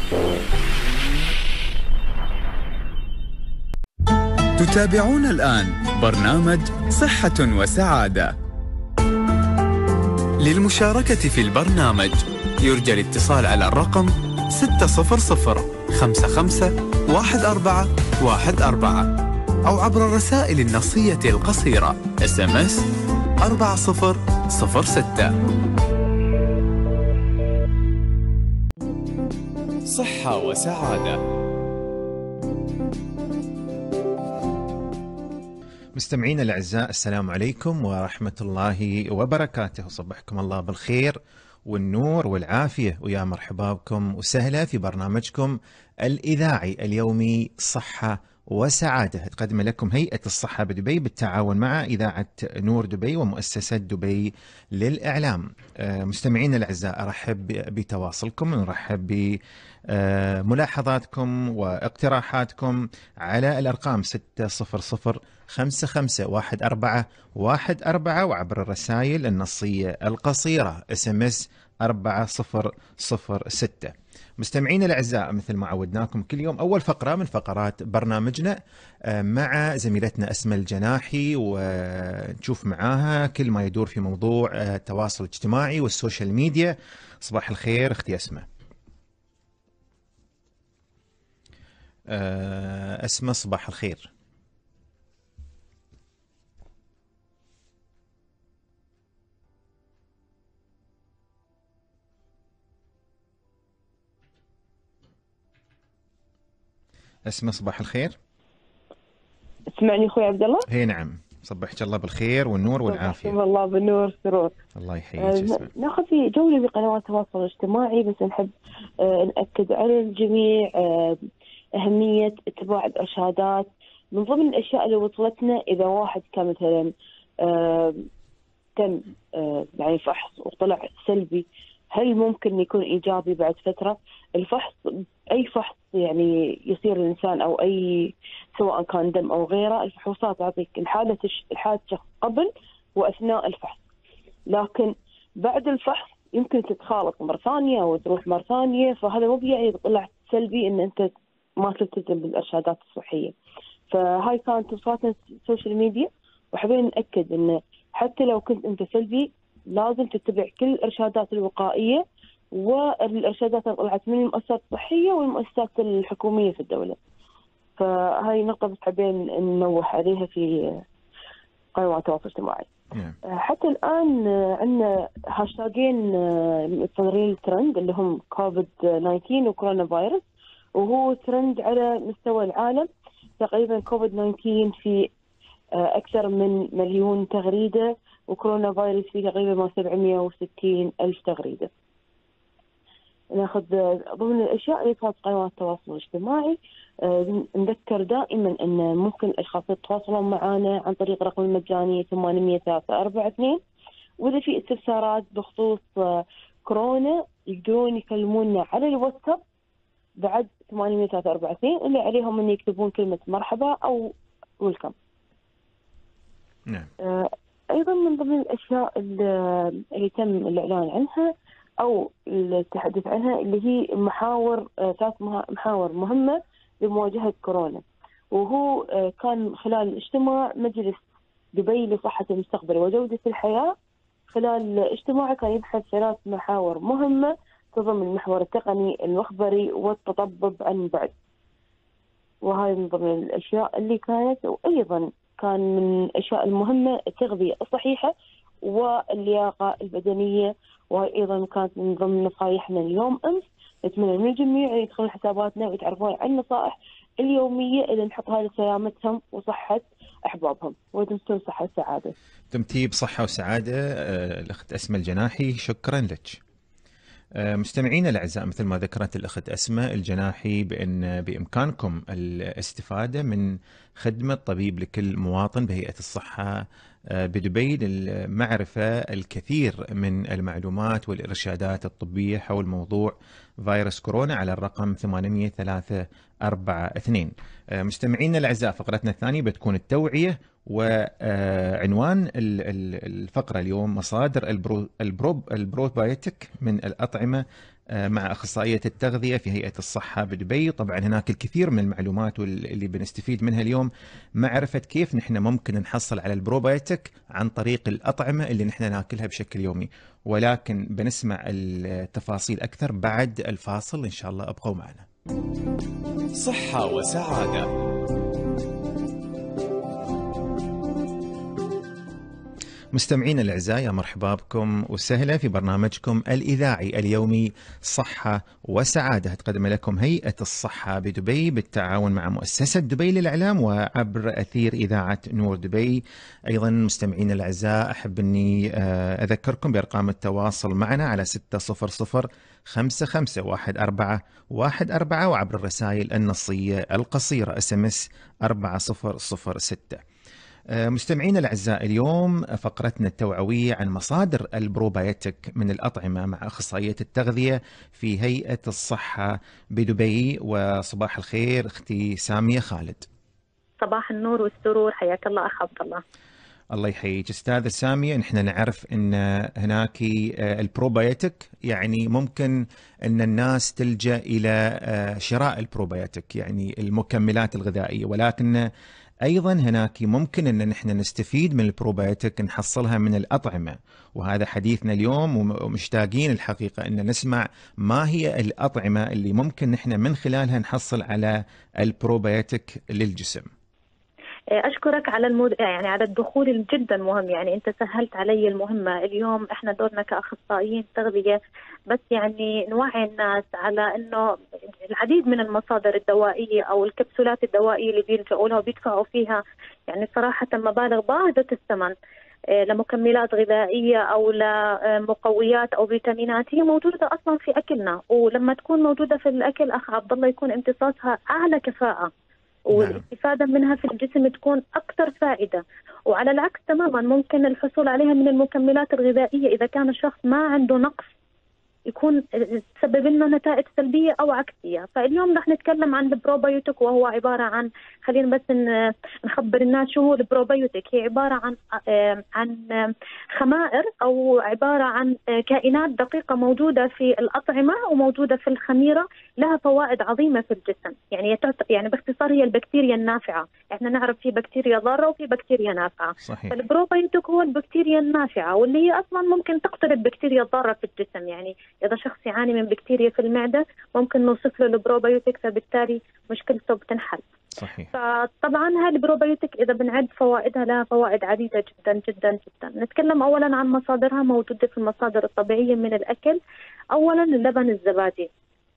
تتابعون الآن برنامج صحة وسعادة. للمشاركة في البرنامج يرجى الاتصال على الرقم 600551414 أو عبر الرسائل النصية القصيرة SMS 4006. صحة وسعادة. مستمعينا الأعزاء، السلام عليكم ورحمة الله وبركاته. صبحكم الله بالخير والنور والعافية، ويا مرحبا بكم وسهلا في برنامجكم الإذاعي اليومي صحة وسعادة، تقدم لكم هيئة الصحة بدبي بالتعاون مع إذاعة نور دبي ومؤسسة دبي للإعلام. مستمعينا الأعزاء، أرحب بتواصلكم، نرحب بملاحظاتكم واقتراحاتكم على الأرقام 600551414 وعبر الرسائل النصية القصيرة SMS 4006. مستمعينا الأعزاء، مثل ما عودناكم كل يوم أول فقرة من فقرات برنامجنا مع زميلتنا أسماء الجناحي، ونشوف معاها كل ما يدور في موضوع التواصل الاجتماعي والسوشيال ميديا. صباح الخير أختي أسماء. أسماء صباح الخير. أسماء صباح الخير. تسمعني اخوي عبد الله؟ هي نعم، صبحك الله بالخير والنور والعافيه. صبحكم الله بالنور والسرور. الله يحييك. ناخذ في جوله بقنوات التواصل الاجتماعي، بس نحب ناكد على الجميع اهميه اتباع الارشادات. من ضمن الاشياء اللي وصلتنا، اذا واحد كان مثلا تم يعني فحص وطلع سلبي، هل ممكن يكون ايجابي بعد فتره؟ الفحص، اي فحص يعني يصير الانسان او اي سواء كان دم او غيره، الفحوصات تعطيك الحاله الشخص قبل واثناء الفحص، لكن بعد الفحص يمكن تتخالط مره ثانيه او تروح مره ثانيه، فهذا مو يعني طلع سلبي ان انت ما تلتزم بالارشادات الصحيه. فهاي كانت توصياتنا السوشيال ميديا، وحابين ناكد ان حتى لو كنت انت سلبي لازم تتبع كل الارشادات الوقائيه والارشادات اللي طلعت من المؤسسات الصحيه والمؤسسات الحكوميه في الدوله. فهاي نقطه بس حابين ننوه عليها في قنوات التواصل الاجتماعي. حتى الان عندنا هاشتاجين متصدرين الترند اللي هم كوفيد 19 وكورونا فيروس، وهو ترند على مستوى العالم. تقريبا كوفيد 19 في اكثر من مليون تغريده، وكورونا فيروس في تقريبا 760 ألف تغريده. ناخذ ضمن الاشياء اللي صارت قنوات التواصل الاجتماعي، نذكر دائما ان ممكن الاشخاص يتواصلون معنا عن طريق رقم المجاني 800-342، واذا في استفسارات بخصوص كورونا يقدرون يكلمونا على الواتساب بعد 800-342 اللي عليهم ان يكتبون كلمه مرحبا او ويلكم. نعم. ايضا من ضمن الاشياء اللي تم الاعلان عنها او التحدث عنها اللي هي ثلاث محاور مهمه لمواجهه كورونا، وهو كان خلال اجتماع مجلس دبي لصحه المستقبل وجوده الحياه. خلال الاجتماع كان يبحث 3 محاور مهمه تضمن المحور التقني، المخبري، والتطبب عن بعد. وهاي من ضمن الاشياء اللي كانت، وايضا كان من الاشياء المهمه التغذيه الصحيحه واللياقه البدنيه، وهي ايضا كانت من ضمن نصائحنا اليوم امس. نتمنى من الجميع يدخلون حساباتنا ويتعرفون عن النصائح اليوميه اللي نحطها لسلامتهم وصحه احبابهم. ودمتم صحه وسعاده. دمتي بصحه وسعاده الاخت اسماء الجناحي، شكرا لك. مستمعينا الأعزاء، مثل ما ذكرت الأخت أسماء الجناحي بأن بإمكانكم الاستفادة من خدمة طبيب لكل مواطن بهيئة الصحة بدبي للمعرفة الكثير من المعلومات والإرشادات الطبية حول موضوع فيروس كورونا على الرقم 800-342. مستمعينا الأعزاء، فقرتنا الثانية بتكون التوعية، وعنوان الفقرة اليوم مصادر البروبايوتيك من الأطعمة مع أخصائية التغذية في هيئة الصحة بدبي. طبعا هناك الكثير من المعلومات واللي بنستفيد منها اليوم، معرفة كيف نحن ممكن نحصل على البروبايوتيك عن طريق الأطعمة اللي نحن ناكلها بشكل يومي. ولكن بنسمع التفاصيل أكثر بعد الفاصل، إن شاء الله أبقوا معنا. صحة وسعادة. مستمعينا الأعزاء، يا مرحبا بكم وسهلا في برنامجكم الإذاعي اليومي صحة وسعادة، تقدم لكم هيئة الصحة بدبي بالتعاون مع مؤسسة دبي للإعلام وعبر أثير إذاعة نور دبي. أيضا مستمعينا الأعزاء، أحب أني أذكركم بأرقام التواصل معنا على 600-551414 وعبر الرسائل النصية القصيرة SMS 4006. مستمعينا الأعزاء، اليوم فقرتنا التوعوية عن مصادر البروبايوتيك من الأطعمة مع أخصائية التغذية في هيئة الصحة بدبي. وصباح الخير أختي سامية خالد. صباح النور والسرور، حياك الله أخ عبد الله. الله يحييك أستاذة سامية. نحن نعرف أن هناك البروبايوتيك، يعني ممكن أن الناس تلجأ إلى شراء البروبايوتيك، يعني المكملات الغذائية، ولكن أيضا هناك ممكن أن نحن نستفيد من البروبايوتيك نحصلها من الأطعمة. وهذا حديثنا اليوم، ومشتاقين الحقيقة أن نسمع ما هي الأطعمة اللي ممكن نحن من خلالها نحصل على البروبايوتيك للجسم. أشكرك على يعني على الدخول الجدا مهم، يعني أنت سهلت علي المهمة. اليوم إحنا دورنا كأخصائيين تغذية بس يعني نوعي الناس على إنه العديد من المصادر الدوائية أو الكبسولات الدوائية اللي بيلجأوا لها وبيدفعوا فيها يعني صراحة مبالغ باهظة الثمن لمكملات غذائية أو لمقويات أو فيتامينات، هي موجودة أصلا في أكلنا، ولما تكون موجودة في الأكل أخ عبد الله يكون امتصاصها أعلى كفاءة والاستفادة منها في الجسم تكون أكثر فائدة. وعلى العكس تماما ممكن الحصول عليها من المكملات الغذائية إذا كان الشخص ما عنده نقص يكون تسبب لنا نتائج سلبية أو عكسية. فاليوم رح نتكلم عن البروبايوتيك، وهو عبارة عن، خلينا بس نخبر الناس شو هو البروبايوتيك. هي عبارة عن خمائر أو عبارة عن كائنات دقيقة موجودة في الأطعمة وموجودة في الخميرة، لها فوائد عظيمة في الجسم. يعني باختصار هي البكتيريا النافعة. احنا نعرف في بكتيريا ضارة وفي بكتيريا نافعة. صحيح. فالبروبايوتيك هو البكتيريا النافعة، واللي هي أصلا ممكن تقتل البكتيريا الضارة في الجسم. يعني إذا شخص يعاني من بكتيريا في المعدة ممكن نوصف له البروبايوتيك، فبالتالي مشكلته بتنحل. صحيح. فطبعا هاي البروبايوتيك إذا بنعد فوائدها لها فوائد عديدة جدا جدا جدا. نتكلم أولا عن مصادرها. موجودة في المصادر الطبيعية من الأكل. أولا اللبن الزبادي،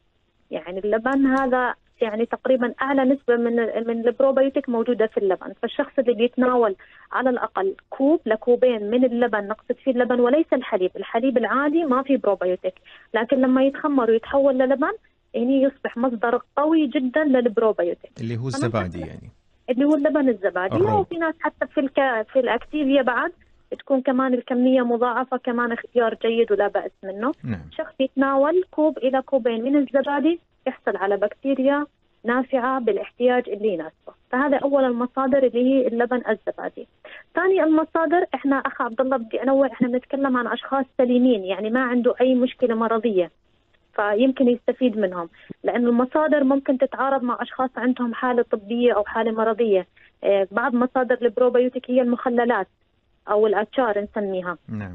يعني اللبن هذا يعني تقريبا أعلى نسبة من البروبايوتيك موجودة في اللبن. فالشخص اللي بيتناول على الأقل كوب لكوبين من اللبن، نقصد فيه اللبن وليس الحليب. الحليب العادي ما فيه بروبايوتيك، لكن لما يتخمر ويتحول للبن يعني يصبح مصدر قوي جدا للبروبايوتيك، اللي هو الزبادي، يعني اللي هو اللبن الزبادي. وفي ناس حتى في الأكتيفيا بعد تكون كمان الكمية مضاعفة، كمان اختيار جيد ولا بأس منه. نعم. شخص يتناول كوب إلى كوبين من الزبادي يحصل على بكتيريا نافعة بالاحتياج اللي يناسبه. فهذا أول المصادر اللي هي اللبن الزبادي. ثاني المصادر، إحنا أخ عبد الله بدي أنوع، إحنا بنتكلم عن أشخاص سليمين يعني ما عنده أي مشكلة مرضية، فيمكن يستفيد منهم، لأن المصادر ممكن تتعارض مع أشخاص عندهم حالة طبية أو حالة مرضية. بعض مصادر البروبايوتيك هي المخللات أو الأتشار نسميها. نعم.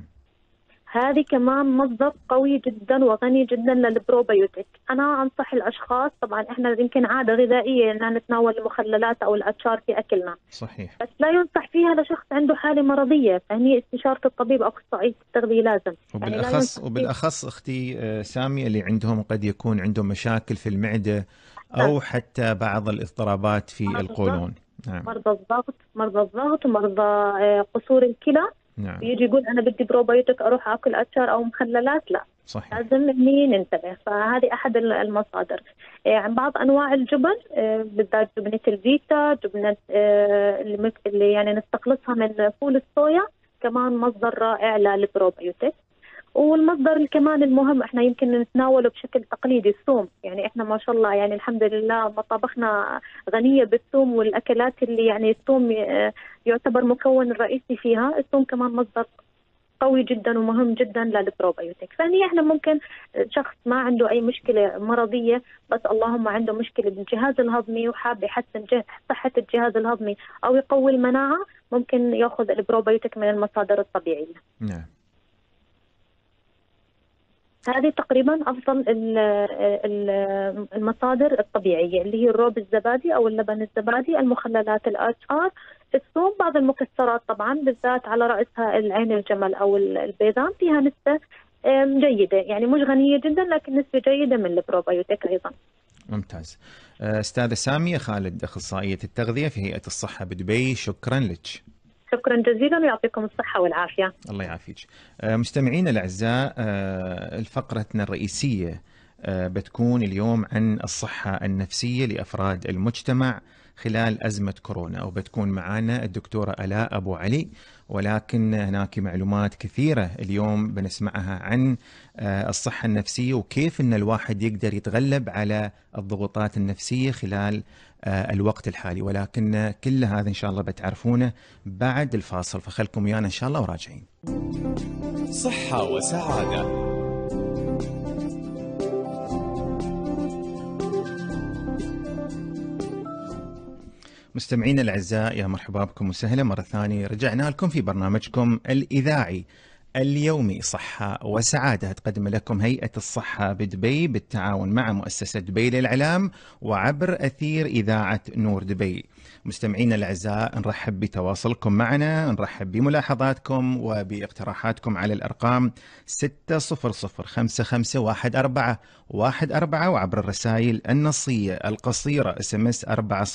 هذه كمان مصدر قوي جدا وغني جدا للبروبايوتيك. أنا أنصح الأشخاص، طبعا إحنا يمكن عادة غذائية أن نتناول المخللات أو الأتشار في أكلنا. صحيح. بس لا ينصح فيها لشخص عنده حالة مرضية، فهي استشارة الطبيب أو أخصائي التغذية لازم. وبالأخص أختي سامية اللي عندهم قد يكون عندهم مشاكل في المعدة أو حتى بعض الاضطرابات في القولون. نعم. مرضى الضغط ومرضى قصور الكلى. نعم. يجي يقول أنا بدي بروبايوتيك أروح أكل أتشار أو مخللات، لا. صحيح. لازم إني ننتبه. فهذه أحد المصادر. عن بعض أنواع الجبن، بالذات جبنة الفيتا، جبنة اللي يعني نستخلصها من فول الصويا، كمان مصدر رائع للبروبايوتيك. والمصدر كمان المهم احنا يمكن نتناوله بشكل تقليدي، الثوم. يعني احنا ما شاء الله يعني الحمد لله مطابخنا غنية بالثوم، والأكلات اللي يعني الثوم يعتبر مكون الرئيسي فيها. الثوم كمان مصدر قوي جدا ومهم جدا للبروبيوتيك. ثانيا احنا ممكن شخص ما عنده اي مشكله مرضيه بس اللهم عنده مشكله بالجهاز الهضمي وحاب يحسن صحه الجهاز الهضمي او يقوي المناعه، ممكن ياخذ البروبيوتيك من المصادر الطبيعيه. نعم. هذه تقريبا افضل المصادر الطبيعيه اللي هي الروب الزبادي او اللبن الزبادي، المخللات الاشعار، الثوم، بعض المكسرات طبعا بالذات على راسها العين الجمل او البيضان فيها نسبه جيده، يعني مش غنيه جدا لكن نسبه جيده من البروبيوتيك ايضا. ممتاز. استاذه ساميه خالد، اخصائيه التغذيه في هيئه الصحه بدبي، شكرا لك. شكرا جزيلا ويعطيكم الصحة والعافية. الله يعافيك. مستمعينا الأعزاء، فقرتنا الرئيسية بتكون اليوم عن الصحة النفسية لأفراد المجتمع خلال أزمة كورونا، وبتكون معنا الدكتورة آلاء أبو علي، ولكن هناك معلومات كثيرة اليوم بنسمعها عن الصحة النفسية وكيف أن الواحد يقدر يتغلب على الضغوطات النفسية خلال الوقت الحالي، ولكن كل هذا إن شاء الله بتعرفونه بعد الفاصل، فخلكم ويانا إن شاء الله وراجعين. صحة وسعادة. مستمعينا الأعزاء، يا مرحبا بكم وسهلا مرة ثانية. رجعنا لكم في برنامجكم الإذاعي اليومي صحة وسعادة، تقدم لكم هيئة الصحة بدبي بالتعاون مع مؤسسة دبي للإعلام وعبر أثير إذاعة نور دبي. مستمعينا الأعزاء، نرحب بتواصلكم معنا، نرحب بملاحظاتكم وباقتراحاتكم على الأرقام 600551414 وعبر الرسائل النصية القصيرة SMS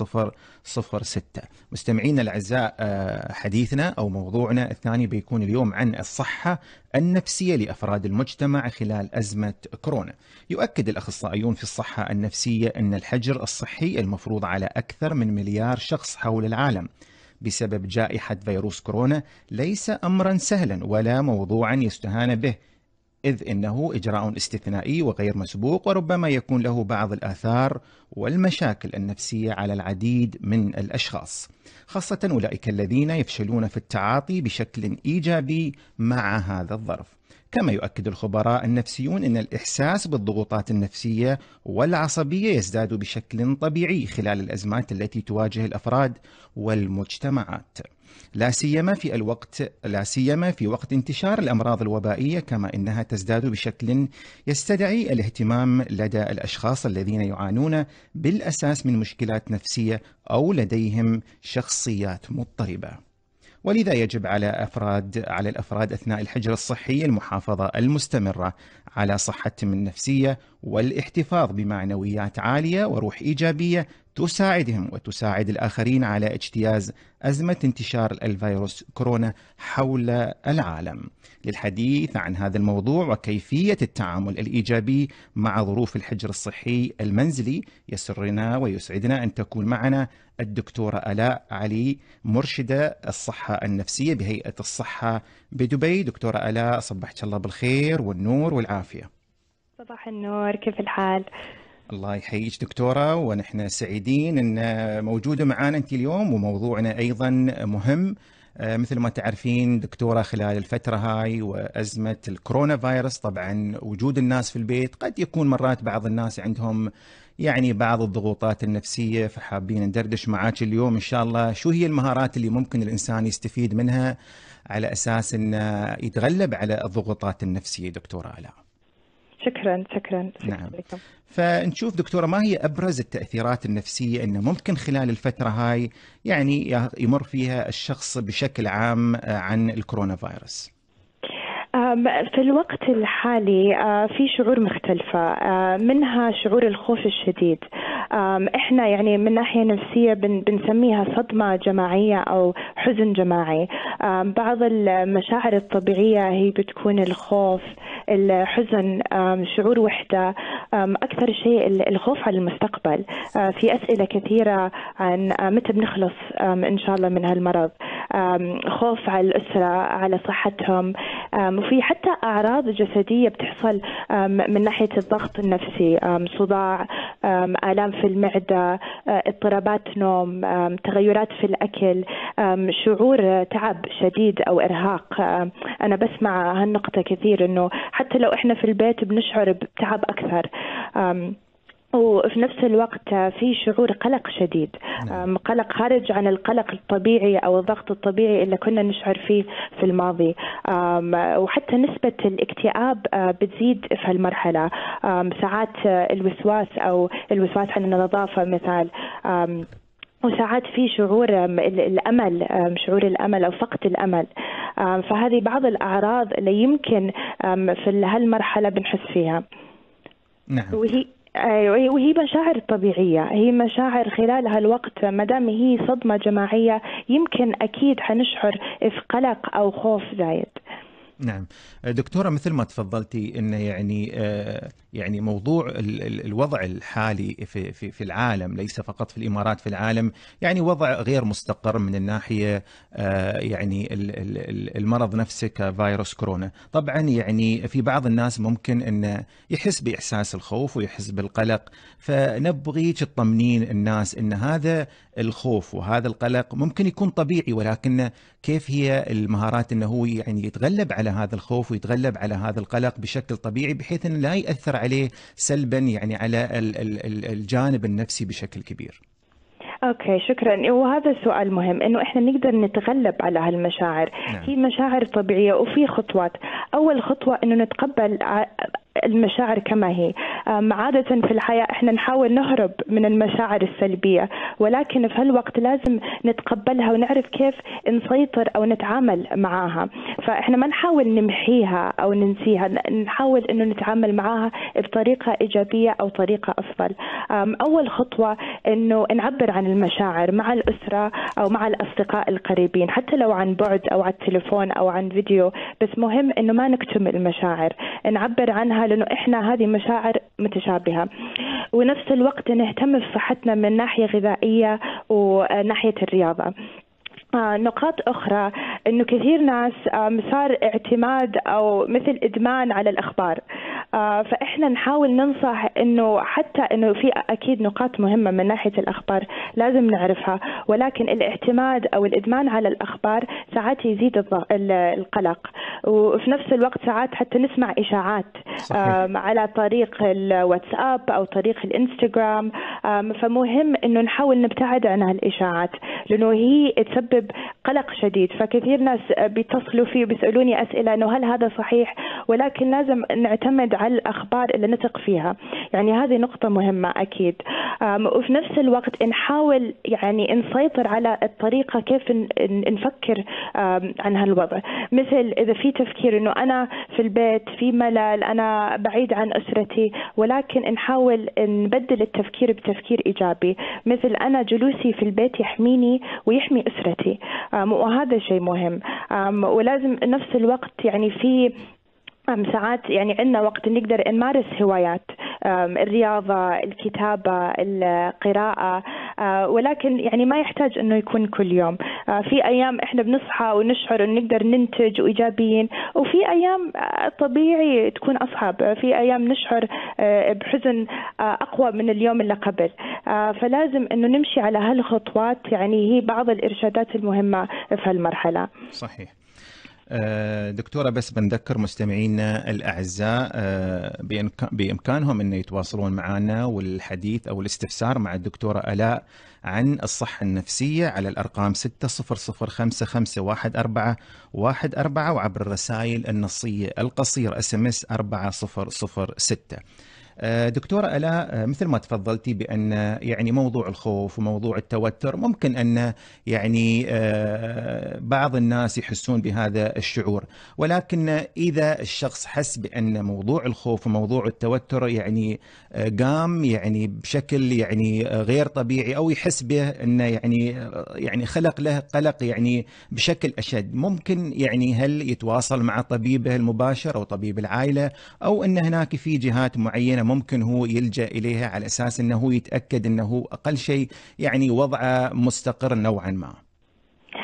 4006. مستمعينا الأعزاء، حديثنا أو موضوعنا الثاني بيكون اليوم عن الصحة النفسية لأفراد المجتمع خلال أزمة كورونا. يؤكد الأخصائيون في الصحة النفسية أن الحجر الصحي المفروض على أكثر من مليار شخص حول العالم بسبب جائحة فيروس كورونا ليس أمرا سهلا ولا موضوعا يستهان به، إذ إنه إجراء استثنائي وغير مسبوق، وربما يكون له بعض الآثار والمشاكل النفسية على العديد من الأشخاص، خاصة أولئك الذين يفشلون في التعاطي بشكل إيجابي مع هذا الظرف. كما يؤكد الخبراء النفسيون أن الإحساس بالضغوطات النفسية والعصبية يزداد بشكل طبيعي خلال الأزمات التي تواجه الأفراد والمجتمعات، لا سيما في وقت انتشار الأمراض الوبائية، كما إنها تزداد بشكل يستدعي الاهتمام لدى الأشخاص الذين يعانون بالأساس من مشكلات نفسية أو لديهم شخصيات مضطربة. ولذا يجب على الأفراد أثناء الحجر الصحي المحافظة المستمرة على صحتهم النفسية والاحتفاظ بمعنويات عالية وروح إيجابية تساعدهم وتساعد الآخرين على اجتياز أزمة انتشار الفيروس كورونا حول العالم. للحديث عن هذا الموضوع وكيفية التعامل الإيجابي مع ظروف الحجر الصحي المنزلي، يسرنا ويسعدنا أن تكون معنا الدكتورة آلاء علي، مرشدة الصحة النفسية بهيئة الصحة بدبي. دكتورة آلاء، صبحك الله بالخير والنور والعافية. صباح النور، كيف الحال؟ الله يحييك دكتورة، ونحن سعيدين أن موجودة معنا أنت اليوم، وموضوعنا أيضا مهم. مثل ما تعرفين دكتورة، خلال الفترة هاي وأزمة الكورونا فيروس، طبعا وجود الناس في البيت قد يكون مرات بعض الناس عندهم يعني بعض الضغوطات النفسية، فحابين ندردش معاك اليوم إن شاء الله شو هي المهارات اللي ممكن الإنسان يستفيد منها على أساس أنه يتغلب على الضغوطات النفسية. دكتورة آلاء. شكرا. نعم. فنشوف دكتورة، ما هي أبرز التأثيرات النفسية أنه ممكن خلال الفترة هاي يعني يمر فيها الشخص بشكل عام عن الكورونا فيروس؟ في الوقت الحالي في شعور مختلفة، منها شعور الخوف الشديد. احنا يعني من ناحية نفسية بنسميها صدمة جماعية أو حزن جماعي. بعض المشاعر الطبيعية هي بتكون الخوف، الحزن، شعور وحدة. أكثر شيء الخوف على المستقبل. في أسئلة كثيرة عن متى بنخلص إن شاء الله من هالمرض. خوف على الأسرة، على صحتهم. وفي حتى أعراض جسدية بتحصل من ناحية الضغط النفسي، صداع، آلام في المعدة، اضطرابات نوم، تغيرات في الأكل، شعور تعب شديد أو إرهاق. أنا بسمع هالنقطة كثير، إنه حتى لو إحنا في البيت بنشعر بتعب أكثر. وفي نفس الوقت في شعور قلق شديد، قلق خارج عن القلق الطبيعي أو الضغط الطبيعي اللي كنا نشعر فيه في الماضي. وحتى نسبة الاكتئاب بتزيد في هالمرحلة. ساعات الوسواس أو الوسواس عن النظافة مثال، وساعات في شعور الأمل، شعور الأمل أو فقد الأمل. فهذه بعض الأعراض اللي يمكن في هالمرحلة بنحس فيها. نعم. وهي مشاعر طبيعية، هي مشاعر خلال هالوقت ما دام هي صدمة جماعية يمكن أكيد حنشعر في قلق أو خوف زايد. نعم دكتورة، مثل ما تفضلتي إنه يعني موضوع الوضع الحالي في العالم، ليس فقط في الإمارات، في العالم يعني وضع غير مستقر من الناحية يعني المرض نفسه كفيروس كورونا. طبعا يعني في بعض الناس ممكن إنه يحس بإحساس الخوف ويحس بالقلق، فنبغيك تطمنين الناس إن هذا الخوف وهذا القلق ممكن يكون طبيعي، ولكن كيف هي المهارات إنه هو يعني يتغلب على هذا الخوف ويتغلب على هذا القلق بشكل طبيعي، بحيث أنه لا يأثر عليه سلبا يعني على الجانب النفسي بشكل كبير. اوكي، شكرا. وهذا سؤال مهم، انه احنا نقدر نتغلب على هالمشاعر. نعم. هي مشاعر طبيعية وفي خطوات. اول خطوة انه نتقبل المشاعر كما هي. عادة في الحياة احنا نحاول نهرب من المشاعر السلبية، ولكن في هالوقت لازم نتقبلها ونعرف كيف نسيطر او نتعامل معاها. فاحنا ما نحاول نمحيها او ننسيها، نحاول انه نتعامل معاها بطريقة ايجابية او طريقة افضل. اول خطوة انه نعبر عن المشاعر مع الاسرة او مع الاصدقاء القريبين، حتى لو عن بعد او على التليفون او عن فيديو، بس مهم انه ما نكتم المشاعر، نعبر عنها، لأنه إحنا هذه مشاعر متشابهة. ونفس الوقت نهتم بصحتنا من ناحية غذائية وناحية الرياضة. نقاط أخرى، إنه كثير ناس صار اعتماد أو مثل إدمان على الأخبار. فإحنا نحاول ننصح إنه حتى إنه في أكيد نقاط مهمة من ناحية الأخبار لازم نعرفها، ولكن الاعتماد أو الإدمان على الأخبار ساعات يزيد القلق. وفي نفس الوقت ساعات حتى نسمع إشاعات على طريق الواتساب أو طريق الإنستغرام. فمهم إنه نحاول نبتعد عن هالإشاعات، لأنه هي تسبب قلق شديد. فكثير ناس بيتصلوا فيه بيسألوني أسئلة إنه هل هذا صحيح، ولكن لازم نعتمد على الأخبار اللي نثق فيها. يعني هذه نقطة مهمة أكيد. وفي نفس الوقت نحاول يعني نسيطر على الطريقة كيف نفكر عن هالوضع. مثل إذا في تفكير إنه أنا في البيت في ملل، أنا بعيد عن أسرتي، ولكن نحاول نبدل التفكير بتفكير إيجابي، مثل أنا جلوسي في البيت يحميني ويحمي أسرتي. وهذا شيء مهم. ولازم نفس الوقت يعني في ساعات يعني عندنا وقت نقدر نمارس هوايات، الرياضة، الكتابة، القراءة، ولكن يعني ما يحتاج انه يكون كل يوم. في ايام احنا بنصحى ونشعر ان نقدر ننتج وايجابيين، وفي ايام طبيعي تكون اصعب، في ايام نشعر بحزن اقوى من اليوم اللي قبل. فلازم انه نمشي على هالخطوات، يعني هي بعض الارشادات المهمة في هالمرحلة. صحيح. دكتورة، بس بنذكر مستمعينا الأعزاء بإمكانهم أن يتواصلون معنا والحديث أو الاستفسار مع الدكتورة آلاء عن الصحة النفسية على الأرقام 6005514114 وعبر الرسائل النصية القصير SMS 4006. دكتورة آلاء، مثل ما تفضلتي بأن يعني موضوع الخوف وموضوع التوتر ممكن أن يعني بعض الناس يحسون بهذا الشعور، ولكن إذا الشخص حس بأن موضوع الخوف وموضوع التوتر يعني قام يعني بشكل يعني غير طبيعي، أو يحس به أنه يعني خلق له قلق يعني بشكل أشد، ممكن يعني هل يتواصل مع طبيبه المباشر أو طبيب العائلة، أو أن هناك في جهات معينة ممكن هو يلجأ إليها على أساس أنه يتأكد أنه أقل شيء يعني وضعه مستقر نوعا ما؟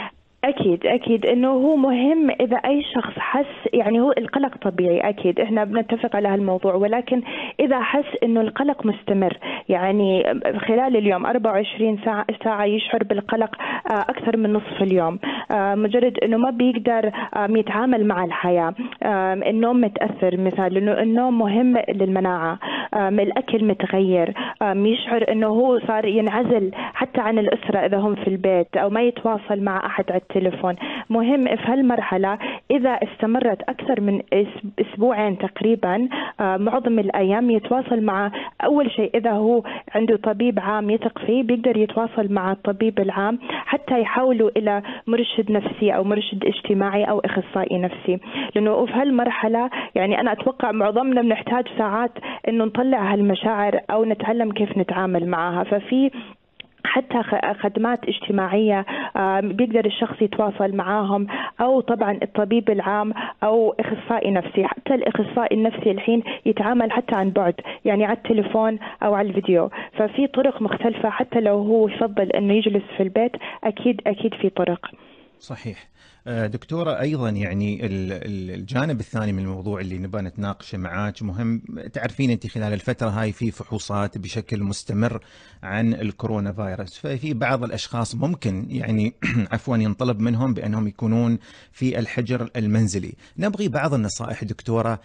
أكيد إنه هو مهم إذا أي شخص حس، يعني هو القلق طبيعي أكيد إحنا بنتفق على هالموضوع، ولكن إذا حس إنه القلق مستمر، يعني خلال اليوم 24 ساعة يشعر بالقلق أكثر من نصف اليوم، مجرد إنه ما بيقدر يتعامل مع الحياة، النوم متأثر مثلا لأنه النوم مهم للمناعة، الأكل متغير، يشعر إنه هو صار ينعزل حتى عن الأسرة إذا هم في البيت أو ما يتواصل مع أحد على التليفون. مهم في هالمرحلة إذا استمرت أكثر من أسبوعين تقريبا، معظم الأيام يتواصل مع، أول شيء إذا هو عنده طبيب عام يثق فيه بيقدر يتواصل مع الطبيب العام حتى يحولوا إلى مرشد نفسي أو مرشد اجتماعي أو أخصائي نفسي، لأنه في هالمرحلة يعني أنا أتوقع معظمنا بنحتاج ساعات إنه نطلع هالمشاعر أو نتعلم كيف نتعامل معها. ففي حتى خدمات اجتماعية بيقدر الشخص يتواصل معاهم، أو طبعا الطبيب العام أو أخصائي نفسي. حتى الأخصائي النفسي الحين يتعامل حتى عن بعد، يعني على التليفون أو على الفيديو، ففي طرق مختلفة حتى لو هو يفضل أنه يجلس في البيت، أكيد في طرق. صحيح. دكتورة، أيضا يعني الجانب الثاني من الموضوع اللي نبغى نتناقشه معاك مهم. تعرفين أنت خلال الفترة هاي في فحوصات بشكل مستمر عن الكورونا فيروس، ففي بعض الأشخاص ممكن يعني عفوا ينطلب منهم بأنهم يكونون في الحجر المنزلي. نبغي بعض النصائح دكتورة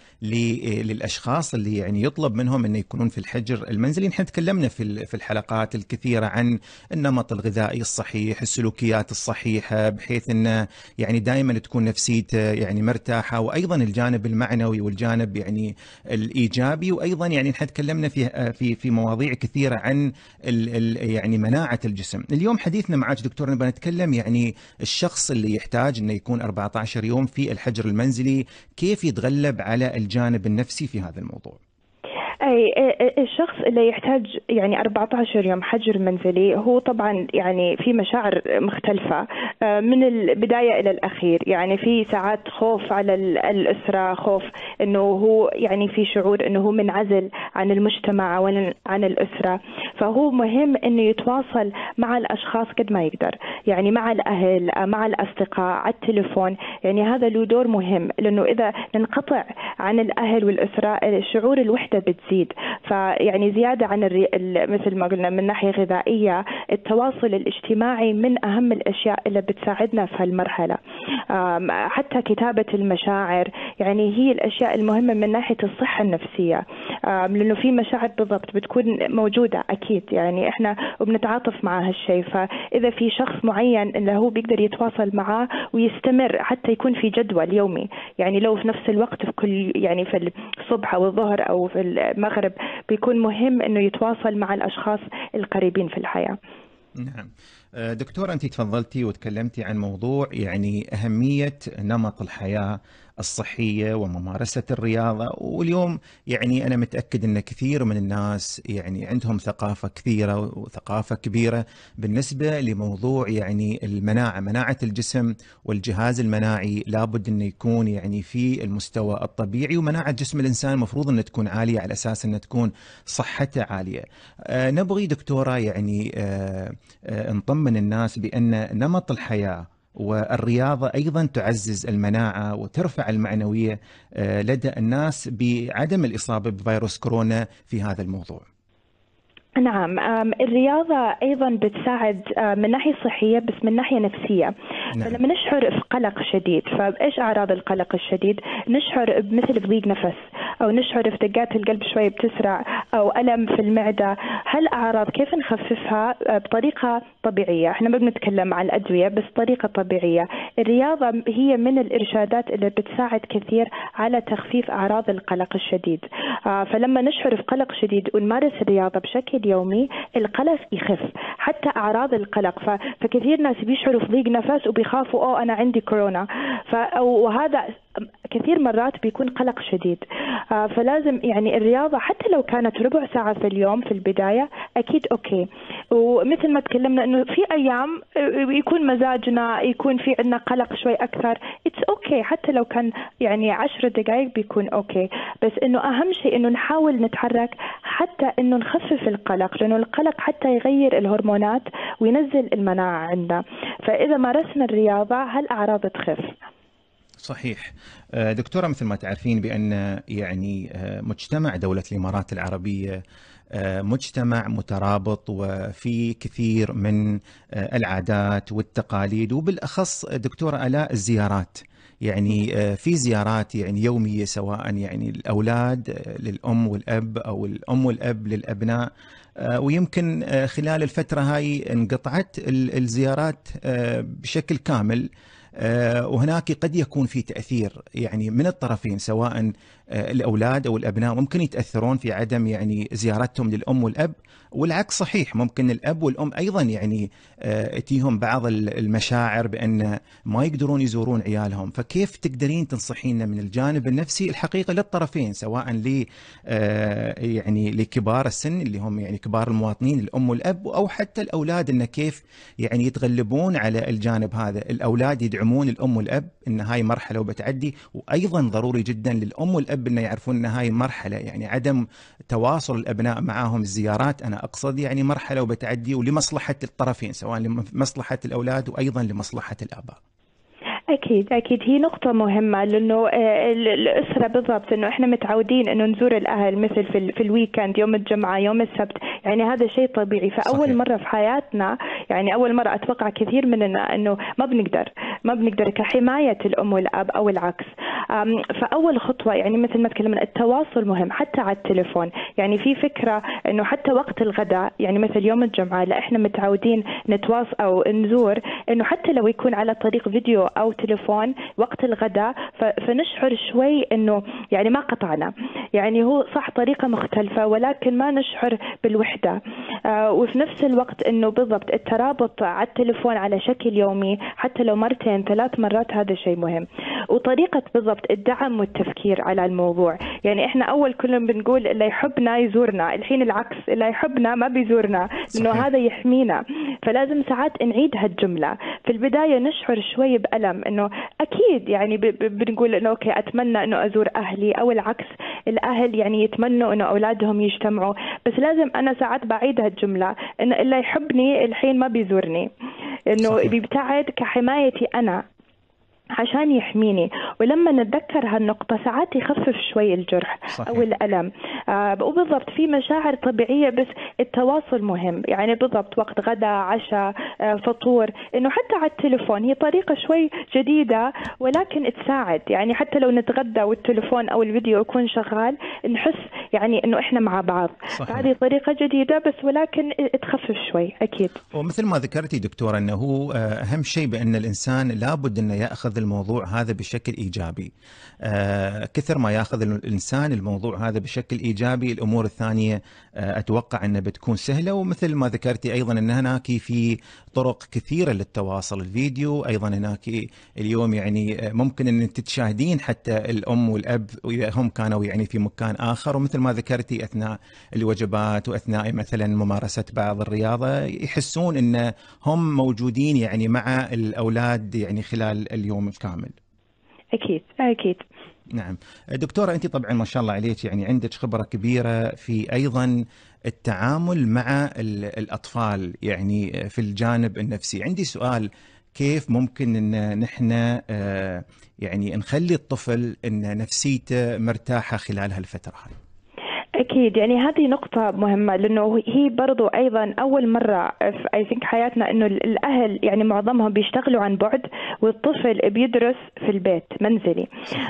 للأشخاص اللي يعني يطلب منهم أن يكونون في الحجر المنزلي. نحن تكلمنا في الحلقات الكثيرة عن النمط الغذائي الصحيح، السلوكيات الصحيحة، بحيث أنه يعني دائما تكون نفسيته يعني مرتاحة، وأيضا الجانب المعنوي والجانب يعني الإيجابي. وأيضا يعني نحن تكلمنا في مواضيع كثيرة عن يعني مناعة الجسم. اليوم حديثنا معك دكتور نبغى نتكلم يعني الشخص اللي يحتاج أنه يكون 14 يوم في الحجر المنزلي، كيف يتغلب على الجانب النفسي في هذا الموضوع؟ أي الشخص اللي يحتاج يعني 14 يوم حجر منزلي هو طبعا يعني في مشاعر مختلفة من البداية إلى الأخير. يعني في ساعات خوف على الأسرة، خوف إنه هو يعني في شعور إنه هو منعزل عن المجتمع وعن الأسرة، فهو مهم إنه يتواصل مع الأشخاص قد ما يقدر، يعني مع الأهل، مع الأصدقاء، على التليفون. يعني هذا له دور مهم، لأنه إذا ننقطع عن الأهل والأسرة شعور الوحدة بتزيد. فيعني زيادة عن مثل ما قلنا من ناحية غذائية، التواصل الاجتماعي من أهم الأشياء اللي بتساعدنا في هالمرحلة. حتى كتابة المشاعر يعني هي الأشياء المهمة من ناحية الصحة النفسية، لأنه في مشاعر بالضبط بتكون موجودة أكيد، يعني إحنا وبنتعاطف مع هالشيء. فإذا في شخص معين اللي هو بيقدر يتواصل معاه ويستمر حتى يكون في جدول يومي، يعني لو في نفس الوقت في كل يعني في الصبح أو الظهر أو في المغرب، بيكون مهم إنه يتواصل مع الأشخاص القريبين في الحياة. نعم. دكتورة، أنت تفضلتي وتكلمتي عن موضوع يعني أهمية نمط الحياة الصحية وممارسة الرياضة. واليوم يعني أنا متأكد أن كثير من الناس يعني عندهم ثقافة كثيرة وثقافة كبيرة بالنسبة لموضوع يعني مناعة الجسم، والجهاز المناعي لابد أن يكون يعني في المستوى الطبيعي، ومناعة جسم الإنسان مفروض أن تكون عالية على أساس أن تكون صحته عالية. نبغي دكتورة يعني نطمن الناس بأن نمط الحياة والرياضة أيضا تعزز المناعة وترفع المعنوية لدى الناس بعدم الإصابة بفيروس كورونا في هذا الموضوع. نعم، الرياضة أيضا بتساعد من ناحية صحية بس من ناحية نفسية. نعم. فلما نشعر في قلق شديد، فإيش أعراض القلق الشديد؟ نشعر مثل بضيق نفس، أو نشعر في دقات القلب شوي بتسرع، أو ألم في المعدة. هالأعراض كيف نخففها؟ بطريقة طبيعية. احنا ما بنتكلم عن الأدوية، بس طريقة طبيعية. الرياضة هي من الإرشادات اللي بتساعد كثير على تخفيف أعراض القلق الشديد. فلما نشعر في قلق شديد ونمارس الرياضة بشكل يومي، القلق يخف. حتى أعراض القلق، فكثير ناس بيشعروا في ضيق نفس وبيخافوا أنا عندي كورونا، وهذا كثير مرات بيكون قلق شديد. فلازم يعني الرياضة حتى لو كانت ربع ساعة في اليوم في البداية أكيد أوكي. ومثل ما تكلمنا إنه في أيام يكون مزاجنا يكون في عندنا قلق شوي أكثر، it's okay. حتى لو كان يعني 10 دقائق بيكون أوكي. بس إنه أهم شيء إنه نحاول نتحرك حتى إنه نخفف القلق، لأنه القلق حتى يغير الهرمونات وينزل المناعة عندنا. فإذا مارسنا الرياضة هالأعراض تخف. صحيح. دكتورة، مثل ما تعرفين بأن يعني مجتمع دولة الإمارات العربية مجتمع مترابط وفي كثير من العادات والتقاليد، وبالأخص دكتورة آلاء الزيارات. يعني في زيارات يعني يومية، سواء يعني الأولاد للأم والأب أو الأم والأب للأبناء، ويمكن خلال الفترة هاي انقطعت الزيارات بشكل كامل، وهناك قد يكون في تأثير يعني من الطرفين، سواء الأولاد أو الأبناء ممكن يتأثرون في عدم يعني زيارتهم للأم والأب، والعكس صحيح، ممكن الأب والأم أيضا يعني تيهم بعض المشاعر بأن ما يقدرون يزورون عيالهم. فكيف تقدرين تنصحينا من الجانب النفسي الحقيقة للطرفين، سواء يعني لكبار السن اللي هم يعني كبار المواطنين الأم والأب، أو حتى الأولاد، إن كيف يعني يتغلبون على الجانب هذا؟ الأولاد يدعمون الأم والأب إن هاي مرحلة وبتعدي، وأيضا ضروري جدا للأم والأب إن يعرفون إن هاي مرحلة، يعني عدم تواصل الأبناء معهم، الزيارات أنا أقصد، يعني مرحلة وبتعدي، ولمصلحة الطرفين، سواء لمصلحة الأولاد وأيضا لمصلحة الآباء. أكيد هي نقطة مهمة، لأنه الأسرة بالضبط إنه إحنا متعودين إنه نزور الأهل مثل في الويكند، يوم الجمعة، يوم السبت، يعني هذا شيء طبيعي. فأول صحيح. مرة في حياتنا، يعني أول مرة أتوقع كثير مننا إنه ما بنقدر كحماية الأم والأب أو العكس. فأول خطوة يعني مثل ما تكلمنا التواصل مهم، حتى على التليفون. يعني في فكرة إنه حتى وقت الغداء، يعني مثل يوم الجمعة لا إحنا متعودين نتواصل أو نزور، إنه حتى لو يكون على طريق فيديو أو تليفون وقت الغداء، فنشعر شوي إنه يعني ما قطعنا، يعني هو صح طريقة مختلفة ولكن ما نشعر بالوحدة. وفي نفس الوقت إنه بالضبط الترابط على التليفون على شكل يومي، حتى لو مرتين 3 مرات، هذا شيء مهم. وطريقة بالضبط الدعم والتفكير على الموضوع، يعني إحنا أول كلنا بنقول اللي يحبنا يزورنا، الحين العكس، اللي يحبنا ما بيزورنا، لأنه هذا يحمينا. فلازم ساعات نعيد هالجملة. في البداية نشعر شوي بألم، إنه أكيد يعني بنقول إنه أوكي أتمنى إنه أزور أهلي، أو العكس الأهل يعني يتمنوا إنه أولادهم يجتمعوا، بس لازم أنا ساعات بعيد هالجملة، إنه اللي يحبني الحين ما بيزورني، إنه بيبتعد كحمايتي أنا عشان يحميني. ولما نتذكر هالنقطة ساعات يخفف شوي الجرح. صحيح. أو الألم. وبالضبط في مشاعر طبيعية، بس التواصل مهم. يعني بالضبط وقت غدا، عشاء، فطور، إنه حتى على التليفون هي طريقة شوي جديدة ولكن تساعد. يعني حتى لو نتغدى والتليفون أو الفيديو يكون شغال، نحس يعني إنه إحنا مع بعض. هذه طريقة جديدة بس ولكن تخفف شوي أكيد. ومثل ما ذكرتي دكتورة، أنه أهم شيء بأن الإنسان لابد أنه يأخذ الموضوع هذا بشكل إيجابي. كثر ما يأخذ الإنسان الموضوع هذا بشكل إيجابي، الأمور الثانية أتوقع أنها بتكون سهلة. ومثل ما ذكرتي أيضا أن هناك في طرق كثيرة للتواصل، الفيديو أيضا هناك اليوم، يعني ممكن أن تشاهدين حتى الأم والأب هم كانوا يعني في مكان آخر، ومثل ما ذكرتي أثناء الوجبات وأثناء مثلا ممارسة بعض الرياضة يحسون أن هم موجودين يعني مع الأولاد يعني خلال اليوم الكامل. أكيد. نعم دكتورة، أنت طبعا ما شاء الله عليك يعني عندك خبرة كبيرة في أيضا التعامل مع الأطفال يعني في الجانب النفسي. عندي سؤال، كيف ممكن أن نحن يعني نخلي الطفل أن نفسيته مرتاحة خلال هالفترة هاي؟ أكيد، يعني هذه نقطة مهمة، لأنه هي برضو أيضا أول مرة في حياتنا إنه الأهل يعني معظمهم بيشتغلوا عن بعد، والطفل بيدرس في البيت منزلي.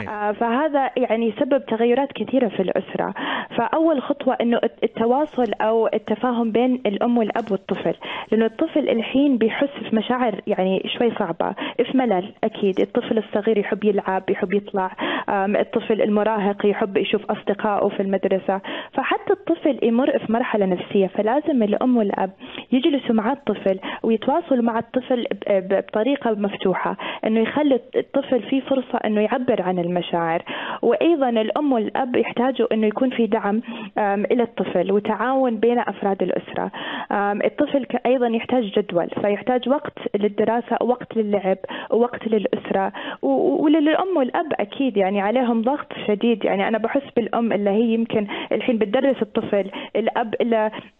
فهذا يعني سبب تغيرات كثيرة في الأسرة. فأول خطوة إنه التواصل أو التفاهم بين الأم والأب والطفل، لأنه الطفل الحين بيحس في مشاعر يعني شوي صعبة، في ملل. أكيد الطفل الصغير يحب يلعب، يحب يطلع، الطفل المراهق يحب يشوف أصدقائه في المدرسة. فحتى الطفل يمر في مرحلة نفسية، فلازم الأم والأب يجلسوا مع الطفل ويتواصلوا مع الطفل بطريقة مفتوحة، إنه يخلي الطفل فيه فرصة إنه يعبر عن المشاعر. وأيضا الأم والأب يحتاجوا إنه يكون في دعم إلى الطفل وتعاون بين أفراد الأسرة. الطفل أيضا يحتاج جدول، فيحتاج وقت للدراسة، وقت للعب، ووقت للأسرة. وللأم والأب أكيد يعني عليهم ضغط شديد. يعني أنا بحس بالأم اللي هي يمكن الحين بتدرس الطفل، الأب اللي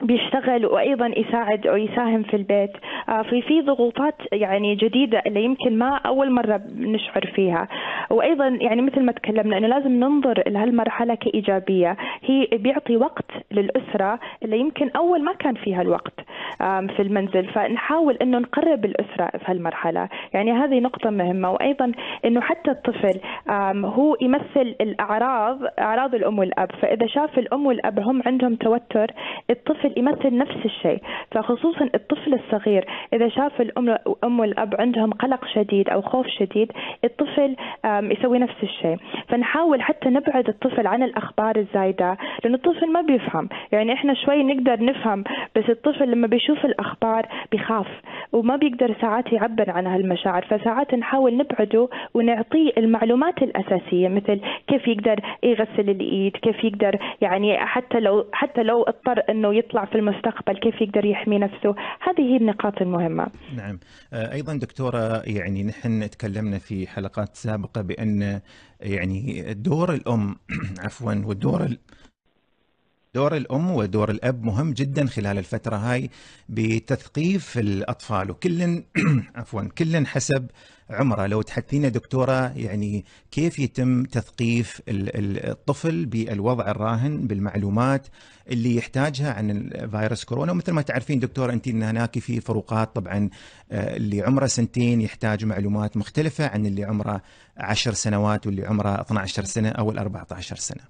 بيشتغل وأيضا يساعد أو يساهم في البيت. في ضغوطات يعني جديدة اللي يمكن ما أول مرة نشعر فيها. وأيضا يعني مثل ما تكلمنا أنه لازم ننظر لهالمرحلة كإيجابية، هي بيعطي وقت للأسرة اللي يمكن أول ما كان فيها الوقت في المنزل، فنحاول أنه نقرب الأسرة في هالمرحلة. يعني هذه نقطة مهمة. وأيضا أنه حتى الطفل هو يمثل أعراض الأم والأب، فإذا شاف الأم والأب هم عندهم توتر، الطفل يمثل نفس الشيء. فخصوصا الطفل الصغير إذا شاف الأم والأب عندهم قلق شديد أو خوف شديد، الطفل يسوي نفس الشيء. فنحاول حتى نبعد الطفل عن الأخبار الزايدة، لأن الطفل ما بيفهم. يعني إحنا شوي نقدر نفهم، بس الطفل لما بيشوف الأخبار بيخاف وما بيقدر ساعات يعبر عن هالمشاعر. فساعات نحاول نبعده ونعطيه المعلومات الأساسية، مثل كيف يقدر يغسل الإيد، كيف يقدر يعني حتى لو اضطر أنه يطلع في المستقبل كيف يقدر يحمي نفسه. هذه هي النقاط المهمة. نعم. أيضا دكتورة، يعني نحن تكلمنا في حلقات سابقة بأن يعني دور الأم عفوا دور الأم ودور الأب مهم جدا خلال الفترة هاي بتثقيف الأطفال، وكل عفوا كل حسب عمره. لو تحدثينا دكتورة يعني كيف يتم تثقيف الطفل بالوضع الراهن بالمعلومات اللي يحتاجها عن فيروس كورونا. ومثل ما تعرفين دكتورة أنت أن هناك في فروقات طبعا، اللي عمره 2 يحتاج معلومات مختلفة عن اللي عمره 10 سنوات واللي عمره 12 سنة أو 14 سنة.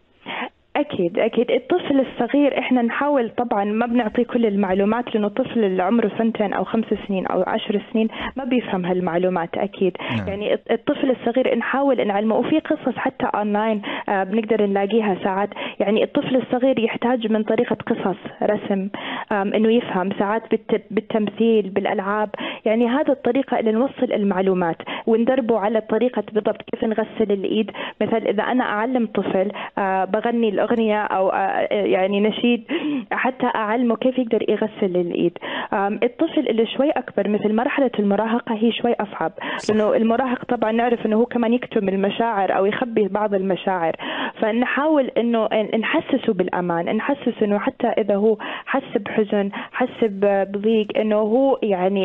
أكيد الطفل الصغير إحنا نحاول طبعا ما بنعطيه كل المعلومات، لأنه الطفل اللي عمره 2 أو 5 سنين أو 10 سنين ما بيفهم هالمعلومات أكيد. نعم. يعني الطفل الصغير نحاول نعلمه، وفي قصص حتى أونلاين بنقدر نلاقيها ساعات. يعني الطفل الصغير يحتاج من طريقة قصص، رسم، إنه يفهم، ساعات بالتمثيل، بالألعاب. يعني هذا الطريقة اللي نوصل المعلومات وندربه على طريقة بالضبط كيف نغسل الإيد. مثلا إذا أنا أعلم طفل بغني أغنية أو يعني نشيد، حتى أعلمه كيف يقدر يغسل الإيد. الطفل اللي شوي أكبر مثل مرحلة المراهقة هي شوي أصعب، لأنه المراهق طبعا نعرف أنه هو كمان يكتم المشاعر أو يخبي بعض المشاعر. فنحاول أنه نحسسه بالأمان، نحسس أنه حتى إذا هو حس بحزن، حس بضيق، أنه هو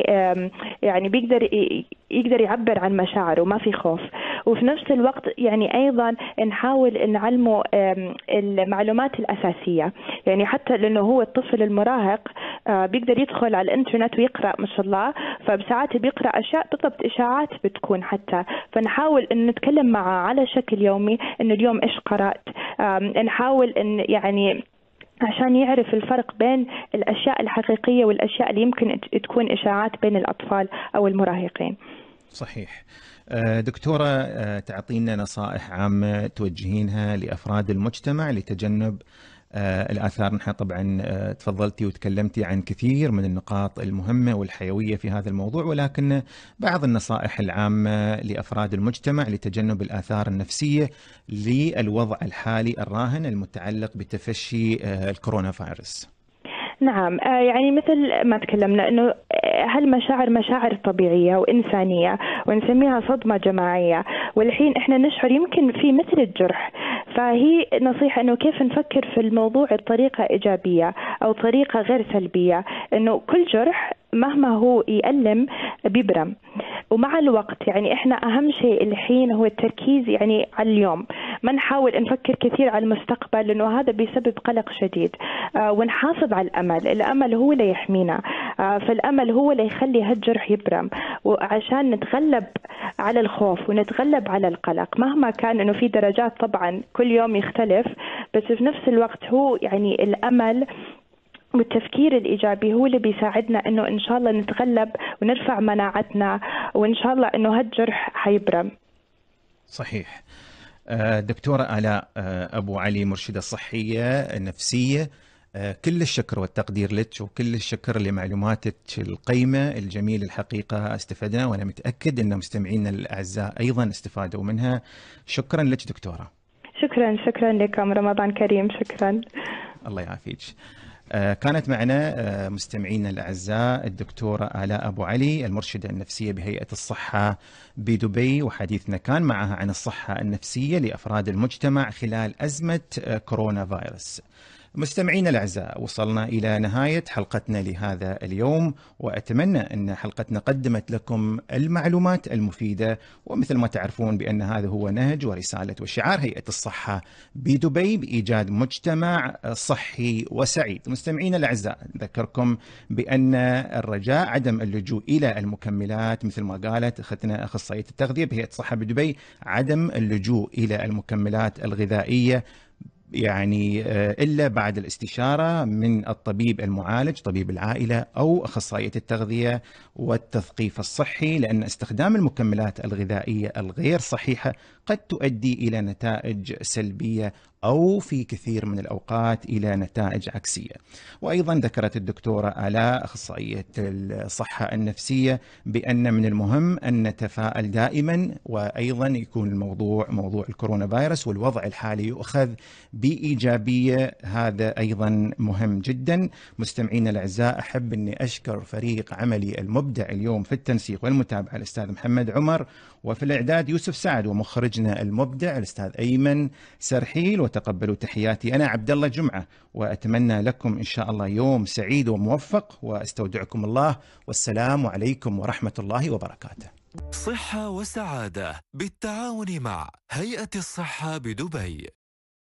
يعني يقدر يعبر عن مشاعره، ما في خوف. وفي نفس الوقت يعني أيضا نحاول نعلمه المعلومات الأساسية. يعني حتى لأنه هو الطفل المراهق بيقدر يدخل على الإنترنت ويقرأ ما شاء الله، فبساعات بيقرأ أشياء بالضبط إشاعات بتكون حتى. فنحاول أن نتكلم معه على شكل يومي أنه اليوم إيش قرأت. نحاول أن يعني عشان يعرف الفرق بين الأشياء الحقيقية والأشياء اللي يمكن تكون إشاعات بين الأطفال أو المراهقين. صحيح. دكتورة، تعطينا نصائح عامة توجهينها لأفراد المجتمع لتجنب الآثار. نحن طبعا تفضلتي وتكلمتي عن كثير من النقاط المهمة والحيوية في هذا الموضوع، ولكن بعض النصائح العامة لأفراد المجتمع لتجنب الآثار النفسية للوضع الحالي الراهن المتعلق بتفشي الكورونا فيروس. نعم. يعني مثل ما تكلمنا أنه هالمشاعر مشاعر طبيعية وإنسانية ونسميها صدمة جماعية، والحين إحنا نشعر يمكن في مثل الجرح. فهي نصيحة أنه كيف نفكر في الموضوع بطريقة إيجابية أو طريقة غير سلبية، أنه كل جرح مهما هو يألم بيبرم. ومع الوقت يعني إحنا أهم شيء الحين هو التركيز يعني على اليوم، ما نحاول نفكر كثير على المستقبل لأنه هذا بيسبب قلق شديد. ونحافظ على الأمل هو اللي يحمينا. فالأمل هو اللي يخلي هالجرح يبرم، وعشان نتغلب على الخوف ونتغلب على القلق مهما كان إنه في درجات طبعا كل يوم يختلف، بس في نفس الوقت هو يعني الأمل والتفكير الإيجابي هو اللي بيساعدنا إنه إن شاء الله نتغلب ونرفع مناعتنا، وإن شاء الله إنه هالجرح حيبرم. صحيح. دكتورة آلاء أبو علي، مرشدة صحية نفسية، كل الشكر والتقدير لك وكل الشكر لمعلوماتك القيمة الجميلة. الحقيقة استفدنا، وأنا متأكد أن مستمعينا الأعزاء أيضا استفادوا منها. شكرا لك دكتورة. شكرا لكم، رمضان كريم. شكرا. الله يعافيك. كانت معنا مستمعينا الأعزاء الدكتورة آلاء أبو علي، المرشدة النفسية بهيئة الصحة بدبي، وحديثنا كان معها عن الصحة النفسية لأفراد المجتمع خلال أزمة كورونا فيروس. مستمعينا الأعزاء، وصلنا إلى نهاية حلقتنا لهذا اليوم، وأتمنى أن حلقتنا قدمت لكم المعلومات المفيدة. ومثل ما تعرفون بأن هذا هو نهج ورسالة وشعار هيئة الصحة بدبي بإيجاد مجتمع صحي وسعيد. مستمعينا الأعزاء، نذكركم بأن الرجاء عدم اللجوء إلى المكملات، مثل ما قالت أختنا أخصائية التغذية بهيئة الصحة بدبي، عدم اللجوء إلى المكملات الغذائية يعني إلا بعد الاستشارة من الطبيب المعالج، طبيب العائلة أو أخصائية التغذية والتثقيف الصحي، لأن استخدام المكملات الغذائية الغير صحيحة قد تؤدي إلى نتائج سلبية أو في كثير من الأوقات إلى نتائج عكسية. وأيضا ذكرت الدكتورة آلاء أخصائية الصحة النفسية بأن من المهم أن نتفائل دائما، وأيضا يكون الموضوع موضوع الكورونا فيروس والوضع الحالي يؤخذ بإيجابية، هذا أيضا مهم جدا. مستمعينا الأعزاء، أحب أني أشكر فريق عملي المبدع اليوم في التنسيق والمتابعة الأستاذ محمد عمر، وفي الإعداد يوسف سعد، ومخرجنا المبدع الأستاذ أيمن سرحيل. وتقبلوا تحياتي، أنا عبد الله جمعة، وأتمنى لكم إن شاء الله يوم سعيد وموفق، واستودعكم الله، والسلام عليكم ورحمة الله وبركاته. صحة وسعادة بالتعاون مع هيئة الصحة بدبي.